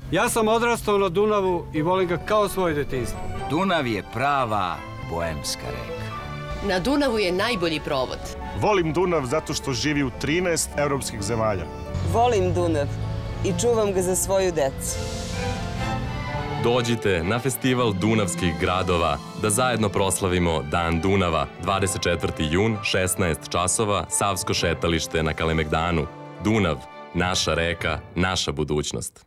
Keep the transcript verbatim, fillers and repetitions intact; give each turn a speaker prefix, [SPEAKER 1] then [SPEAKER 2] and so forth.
[SPEAKER 1] Ja sam odrastao na Dunavu i volim ga kao svoje detinjstvo.
[SPEAKER 2] Dunav je prava boemska reka.
[SPEAKER 3] Na Dunavu je najbolji provod.
[SPEAKER 4] Volim Dunav zato što živi u trinaest evropskih zemalja.
[SPEAKER 5] Volim Dunav i čuvam ga za svoju decu.
[SPEAKER 6] Dođite na festival Dunavskih gradova da zajedno proslavimo Dan Dunava, dvadeset četvrti jun, šesnaest časova, Savsko šetalište na Kalemegdanu. Dunav, naša reka, naša budućnost.